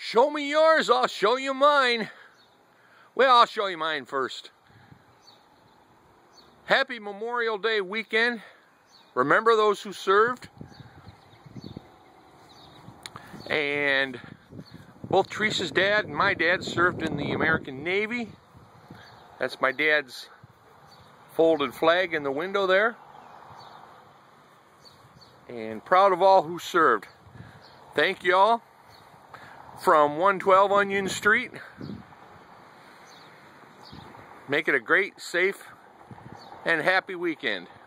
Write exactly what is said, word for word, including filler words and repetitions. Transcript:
Show me yours, I'll show you mine. Well, I'll show you mine first. Happy Memorial Day weekend. Remember those who served. And both Teresa's dad and my dad served in the American Navy. That's my dad's folded flag in the window there. And proud of all who served. Thank y'all. From one twelve Onion Street. Make it a great, safe, and happy weekend.